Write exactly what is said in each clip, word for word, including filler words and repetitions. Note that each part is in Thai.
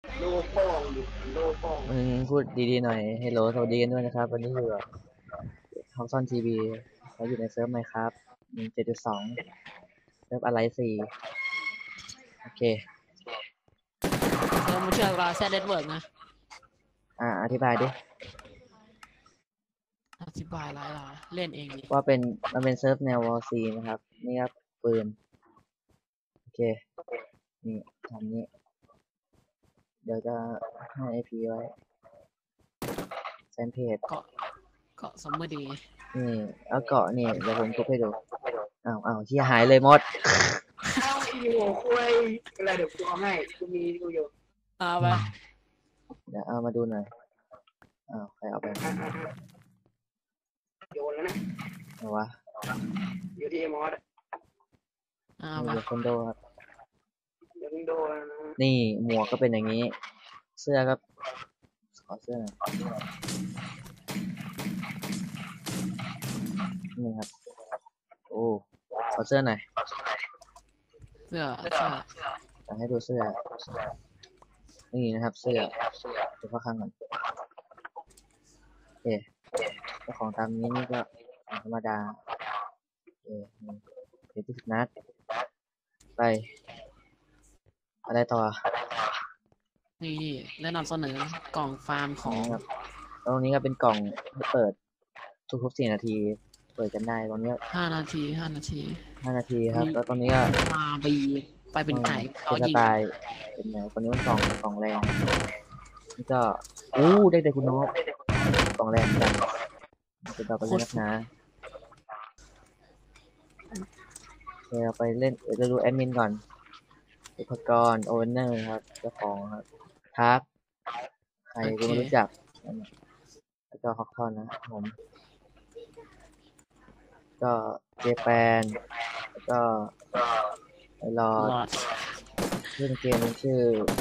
โลโป้งดิโลโป้งมึงพูดดีๆหน่อยเฮลโหลสวัสดีกันด้วยนะครับวันนี้อยู่กับทอมซอนทีวีเราอยู่ในเซิร์ฟไหมครับหนึ่งเจ็ดจุดสองเซิร์ฟอะไรสี่โอเคเออมันชื่ออะไรแซดเน็ตเวิร์กนะอ่าอธิบายดิอธิบายหลายหลายเล่นเองดิว่าเป็นมันเป็นเซิร์ฟแนววอลซีนะครับนี่ครับปืนโอเคนี่ทำนี้เดี๋ยวจะให้ไอพีไว้แฟนเพจเกาะเกาะซัมเมอร์เดย์นี่เอาเกาะนี่เดี๋ยวผมทุบให้ดูอ้าวอ้าวที่หายเลยมดข้าวอีโมคุยอะไรเดี๋ยวกูเอาให้กูมีกูอยู่เอาไปเดี๋ยวเอามาดูหน่อยอ้าวใครเอาไปอ่ะอ่ะอ่ะโยนแล้วนะเอาวะอยู่ที่มอสเอานี่ไปเดี๋ยวคนโดครับเดี๋ยวมึงโดนนะนี่หมวกก็เป็นอย่างนี้ เสื้อก็ขอเสื้อหน่อยนี่ครับโอ้ขอเสื้อหน่อยเสื้อเสื้ออยากให้ดูเสื้อนี่นะครับเสื้อดูข้างๆก่อนโอเคเจ้าของตามนี้นี่ก็ธรรมดาโอเคนี่เดี๋ยวที่สิบนัดไปอะไรต่อนี่นี่แนะนำเสนอกล่องฟาร์มของนี่ครับตรงนี้ก็เป็นกล่องให้เปิดทุกๆสี่นาทีเปิดกันได้ตรงนี้ห้านาทีห้านาทีห้านาทีครับแล้วตรงนี้ก็มาบีไปเป็นไก่เขาเป็นสยิงไตล์เป็นแนวตรงนี้มันกล่องกล่องแรงนี่ก็อู้ได้แต่คุณน้องกล่องแรงกันจะต่อไปเลยนักหนาเดี๋ยวไปเล่นเดี๋ยวจะดูแอดมินก่อนอุปกรณ์โอเวอร์เนอร์ครับเจ้าของครับทักใครโอเคกูไม่รู้จักแล้วก็ฮอกทอนนะผมก็เจแปนแล้วก็ไอรอดหลอดเล่นเกมมันชื่อ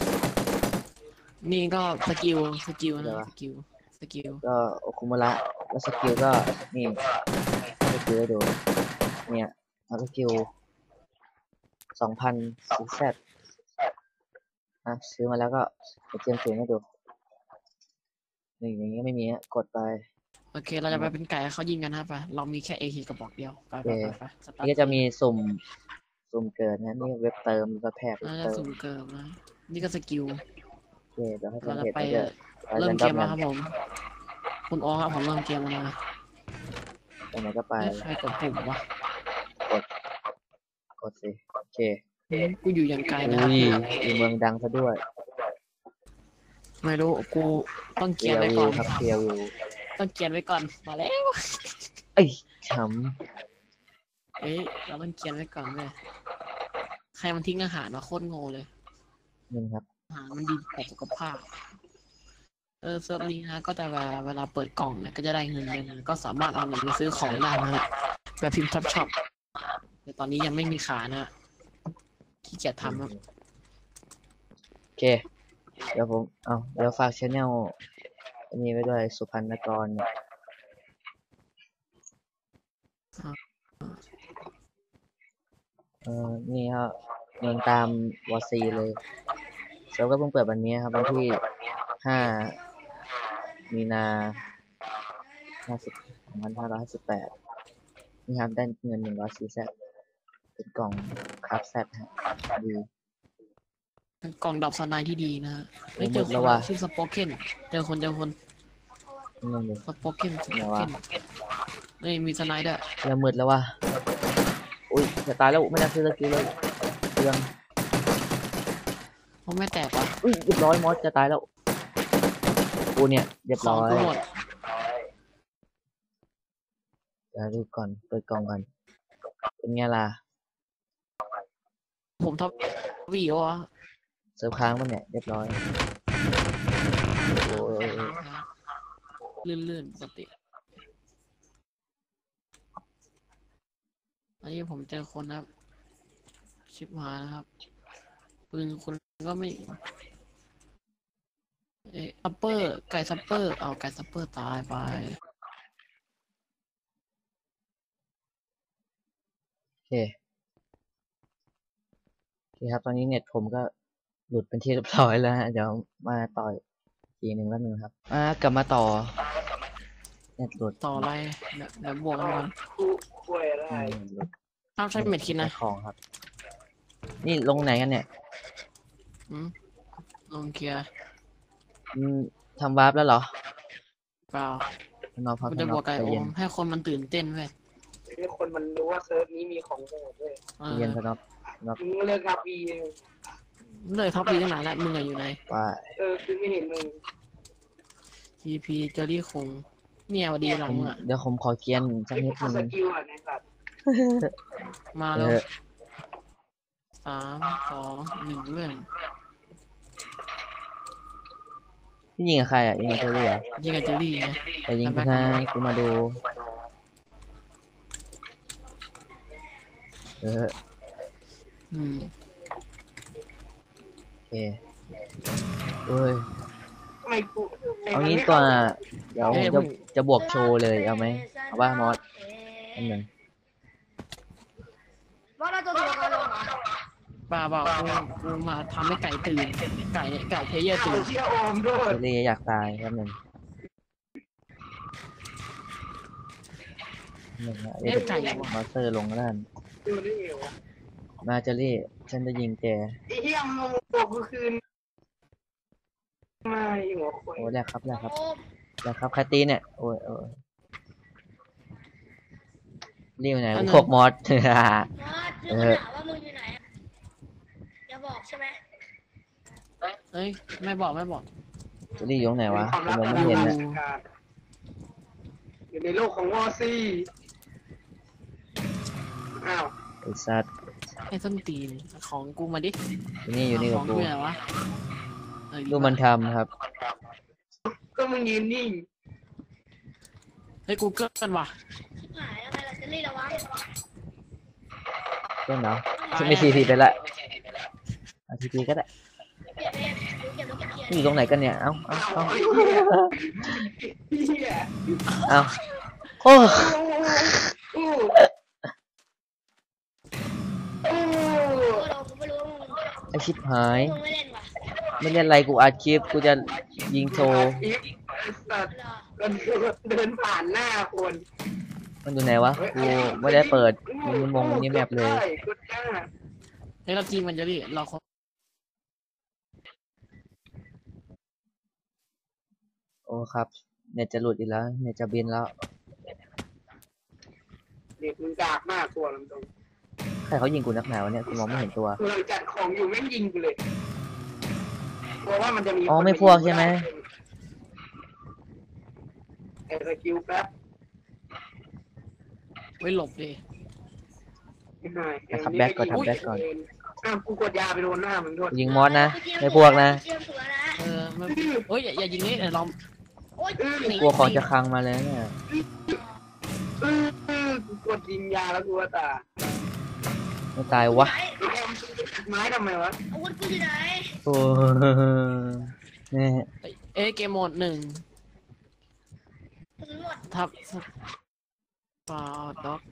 นี่ก็สกิลสกิลอะไรวะนะสกิลสกิลก็โอคุมะระแล้วสกิลก็นี่สกิลให้ดูเนี่ยแล้วสกิลสองพันซีแซดอ่ะซื้อมาแล้วก็ไปเตรียมเสียงให้ดูนี่อย่างนี้ไม่มีอ่ะกดไปโอเคเราจะไปเป็นไก่เขายิงกันนะไปเรามีแค่เอทีกระบอกเดียวไปโอเคไปไปไปสตาร์ทนี่ก็จะมีสุ่มสุ่มเกิดนะนี่เว็บเติมก็แพกเว็น่าบเติมจะสุ่มเกิมนะนี่ก็สกิลโอเคเดี๋ยวให้แฟเรานเพจะไปจมันจะไปเริ่เรมเกมแล้นดอมกันวครับผมคุณอ๋อครับผมเริ่มเกมแล้วนะไปไหนก็ไปเอ้ยใครกดปุ่มวะกดกดสิโอเคอืมกูอยู่อย่างไกลนะคอุ้ยรับพี่อยู่เมืองดังซะด้วยไม่รู้กูต้องเกีเกียร์ไว้ก่อนยร์วิวครับเกียร์วิวต้องเกียร์ไว้ก่อนมาแล้วเอ้ยฉ่เอ้ยเราต้องเกียร์ไว้ก่อนเลยใครมันทิ้งอาหารมาโคตรโง่เลยำนี่ครับอาหารมันดีต่อสุขภาพเออเซิร์ฟนี้นะก็จะเวลาเวลาเปิดกล่องเนี่ยก็จะได้เงินเลยนะก็สามารถเอาเงินไปซื้อของได้นะฮะแบบพิมพ์ทับช็อปแต่ตอนนี้ยังไม่มีขายนะขี้เกียจทำครับโอเคเดี๋ยวผมเอาเดี๋ยวฝากชแนลอันนี้ไว้ด้วยสุพรรณกรเนี่ยเออนี่ครับเมืองตามวอซีเลยเซิร์ฟก็เพิ่งเปิดวันนี้ครับวันที่ห้ามีนาห้าสิบสองพันห้าร้อยห้าสิบแปดนี่ครับได้เงินหนึ่งร้อยซีแซดเป็นกล่องคราฟแซดฮะดีเป็นกล่องดอกสไนด์ที่ดีนะฮะโอ้ไม่เจอคนหมดแล้วว่ะชื่อสปอเคนเจอคนเจอคนนั่นเลยสปอเคนสปไหนวะอเคนนี่มีสไนด์ด้วยเริ่มมืดแล้วว่ะอุ้ยจะตายแล้วไม่น่าซื้อสกิลเลยเปลืองเพราะไม่แตกวะอุ้ยเรียบร้อยมอสจะตายแล้วกูเนี่ยเรียบของร้อยกูหมดเดี๋ยวดูก่อนเปิดกล่องก่อนเป็นไงล่ะผมท็อปวีวะเซิร์ฟค้างมันเนี่ยเรียบร้อยโอ้ยลื่นๆปกติอันนี้ผมเจอคนนะครับชิบหายนะครับปืนคุณก็ไม่เอ๊ะซัปเปอร์ไก่ซัปเปอร์เอาไก่ซัปเปอร์ตายไปโอเคโอเคครับตอนนี้เน็ตผมก็หลุดเป็นที่เรียบร้อยแล้วฮะเดี๋ยวมาต่ออีกทีหนึ่งแล้วนึงครับอ่ากลับมาต่อเน็ตหลุดต่ออะไรเดี๋ยวเดี๋ยวบวกกันก่อนคู่คุยอะไรอืมหลุดห้ามใช้เม็ดคิดนะใช้ของครับ นี่ลงไหนกันเนี่ยอืมลงเกียร์อืมทำวาร์ปแล้วเหรอเปล่าข้างนอกพักมันข้าจะงนบอวกกไก่ใจโอเย็นมให้คนมันตื่นเต้นเว้ยให้คนมันรู้ว่าเซิร์ฟนี้มีของโหดด้วยเอใจเย็นอสน็อปมึงเลิกครับอีเลยท็อปดีตั้งนานแล้วมึงอะอยู่ไหนว่าเออคือไม่เห็นมึงทีพีเจอรี่คงเนี่ยวันดีหลัผงมมึงอะเดี๋ยวผมขอเกียนสักไอ้นิดพวกนึสงกิลอ่ะในสัตว์มาเอแล้วอสามสองหนึ่งเรื่องพี่ยิงกับใครอ่ะยิงกับเจอรี่เหรอยิงกับเจอรี่ไงแต่ยิงกูนะกูมาดู เอออืมโอเคเอ้ยทำไมกูเอางี้ตัวเดี๋ยวผมจะจะบวกโชว์เลยเอาไหมเอาว่ามอสอันหนึ่งว่าเราจะดูกันลงเหรอป่าเปล่ากูกูมาทำให้ไก่ตื่นไก่ไก่เพลเยอร์เอาตื่นเชี่ยโอมด้วยเจอรี่อยากตายแป๊บหนึ่งหนึ่งนะเดี๋ยวมอสเตอร์ลงด้านดูได้ไงวะมาเจอรี่ฉันจะยิงแกไอ้เหี้ยมึงบอกกูคืนมาหัวควายโอ้แรกครับแรกครับโอ้แรกครับใครตีเนี่ยโอ้ยโอ้ยรีวไหนอันนั้นพวกมอสมอสชื่อมันถามว่ามึงอยู่ไหนอะอย่าบอกใช่ไหมเฮ้ยไม่บอกไม่บอกเจอรี่อยู่ตรงไหนวะความผมลับมองไม่เห็นทานะงราชการอยู่ในโลกของวอร์ซี่อ้าวไอ้สัตว์ให้ส้นตีนของกูมาดิอยู่นี่อยู่นี่ขกับองกูกูไหนวะเออดูมันทำครับก็มึงยืนนิ่งเฮ้ยกูเกิลกันว่ะหายแล้วไงล่ะจะรีบระวังเพื่อนเนาะไม่ทีทีไปละอาทีทีก็ได้เก็บเองเก็บแล้วเก็บเขียนอยู่ตรงไหนกันเนี่ย เอ้าเอ้าอ้าวเอ้าไอ้เหี้ยเหี้ยเอ้าโอ้โอ้โอ้โอ้เราไม่รู้ว่ามึงไอชิบหายมึงไม่เล่นว่ะไม่เล่นอะไรกูอัดคลิปกูจะยิงโชว์ไอ้สัตว์เหรอเดินผ่านหน้าคนมันอยู่ไหนวะ กูไม่ได้เปิดมันมงนี่แมปเลยได้กดหน้าเฮ้ยเราจริงมันจะดิเราคนโอ้ครับ เน็ตจะหลุดอีกแล้ว เน็ตจะบินแล้วเด็กมึงกากมากตัวลำตรงใครเขายิงกูนักหนาวะเนี่ยกูมองไม่เห็นตัวกูกำลังจัดของอยู่แม่งยิงกูเลยกลัวว่ามันจะมีอ๋อไม่พวกใช่ไหมไอ้สกิลแป๊บไว้หลบดิไม่ได้นะครับแบ็คก่อนทำแบ็คก่อนอ้าวกูกดยาไปโดนหน้ามึงโทษกูยิงมอสนะ ไม่พวกนะเตรียมตัวนะเออไม่เฮ้ยอย่าอย่ายิงนี่เดี๋ยวเราโอ๊ยเออกลัวของจะคลังมาเลยเนี่ยเออเออกูกดยิงยาแล้วกูว่าตาไม่ตายวะไหนไอ้แอมมึงจะตัดไม้ทำไมวะอาวุธกูอยู่ไหนโอ้เนี่ยเอ้ยเกมโหมดหนึ่งกระสุนหมดทับฟาด็อก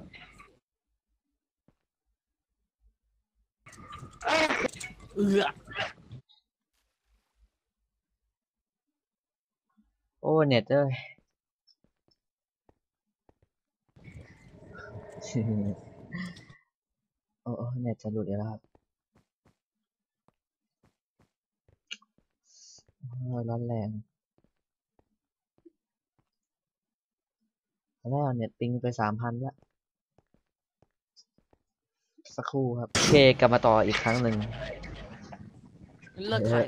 เอ้ยเอือโอ้เน็ตเอ้ย โอ้โอ้เน็ตจะหลุดอีกแล้วครับโอ้ยร้อนแรงแล้วเน็ตปิงไปสามพันแล้วสักครู่ครับโอเคกลับมาต่ออีกครั้งหนึ่งเลิกขาย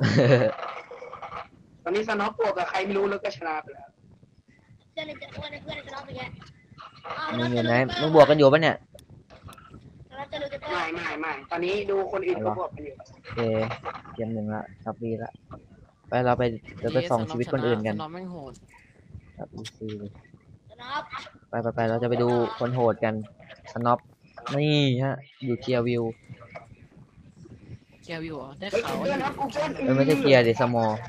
ตอนนี้สน็อปบวกกับใครไม่รู้แล้วก็ชนะไปแล้วเพื่อนจะเพื่อนเพื่อนจะร้องไปแกอ้าวมึงอยู่ไหนมึงบวกกันอยู่ปะเนี่ยเราจะรู้จะเต้ไม่ไม่ไม่ตอนนี้ดูคนอื่นเขาบวกกันอยู่โอเคเกมหนึ่งละครับวีละไปเราไปเราไปส่องชีวิตคนอื่นกันสนอมแม่งโหดครับอีซีนับไปไปไปเราจะไปดูคนโหดกันสน็อปนี่ฮะอยู่เกียร์วิวเกียร์วิวเหรอได้เฮ้ยข่าวเพื่อนว่านะกูเพื่อนเอ้ยไม่ใช่เกียร์ดิสมอล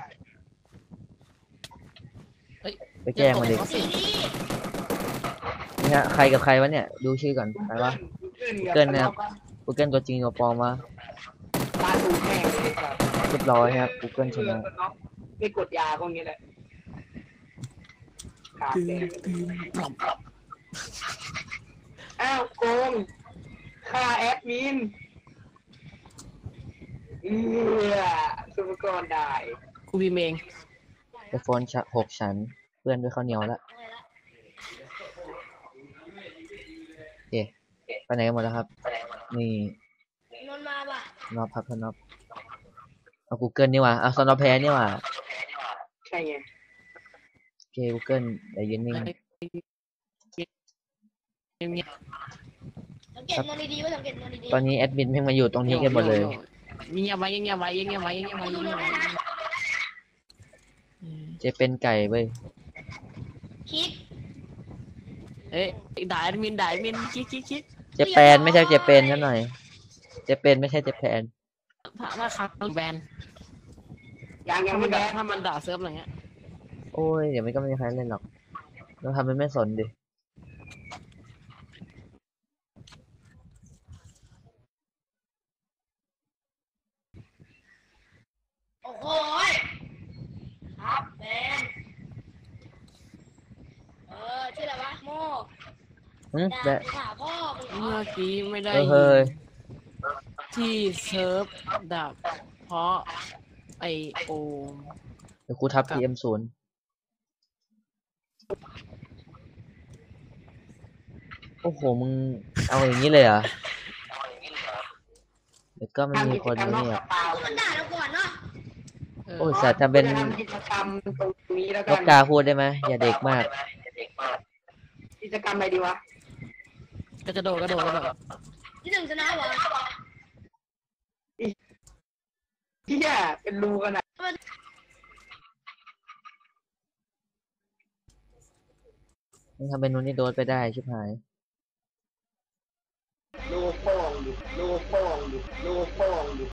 เฮ้ยไปแจ้งมาดิสีนี้นี่ฮะใครกับใครวะเนี่ยดูชื่อก่อนใครวะเกินนะครับกูเกิลตัวจริงตัวปลอมวะตาถูกแข่งเลยครับเรียบร้อยครับ Google ชเพื่อนะนน็อกไม่กดยาพวกนี้แหละขาดตึงแดงตึงปลอมปลอมอ้าวโกงฆ่าแอดมินเอือสุภกรได้กูพิมพ์เองไอโฟนหกชั้นเปื้อนด้วยข้าวเหนียวแล้วเอ๊ะไปไหนกันหมดแล้วครับ นี่นนมาป่ะนอบครับนอบเอา Google นี่หว่าเอาซอนอแพ้นี่หว่าใช่ไงโอเค Google เดี๋ยวยืนนิ่งเงียบสังเกตนนดีๆว่าสังเกตนนดีตอนนี้แอดมินเพิ่งมาอยู่ตรงๆนี้กันหมดเลยเงียบไว้เงียบไว้เงียบไว้เงียบไว้เงียบไว้อืมเจะเป็นไก่เว้ยๆคิดเอ้ยด่าแอดมินด่าแอดมินคิดคิดคิดเจแปนไม่ใช่เจแปนนั่นหน่อย เจแปนไม่ใช่เจแปนถ้าถ้าครั้งแบนยังยังถ้ามัไม่นแบด่าน ถ้ามันด่าเซิร์ฟอะไรเงี้ยโอ้ยเดี๋ยวมันก็ไม่มีใครเล่นหรอกเราทำเป็นไม่สนดิโอ้โหยครับแฟนเออชื่ออะไรวะโมหึด่าแบะกูหาพ่อมึงเหรเมื่ออกี้ไม่ได้เออยิเฮ้ยนที่เซิร์ฟดับเพราะไอโอมเดี๋ยวครูทับ พี เอ็ม ศูนย์ โอ้โห มึงเอาอย่างนี้เลยเหรอ เดี๋ยวก็ไม่มีคนทำกิจกรรมามนอกเนี่ยสปามันด่าเราก่อนเนาะเออโอ้ยสัตว์ทำเป็นทำกิจกรรมตรงนี้แล้วนกักนกาพูดได้ไหมอย่าเด็กมากกิจกรรมอะไรดีวะก็จะโดดก็โดดก็โดดที่หนึ่งชนะวะเฮียเป็นรูกันนะมึงทำเป็นนู้นนี่โดนไปได้ชิบหายรูโป้งอยู่รูโป้งอยู่รูโป้งอยู่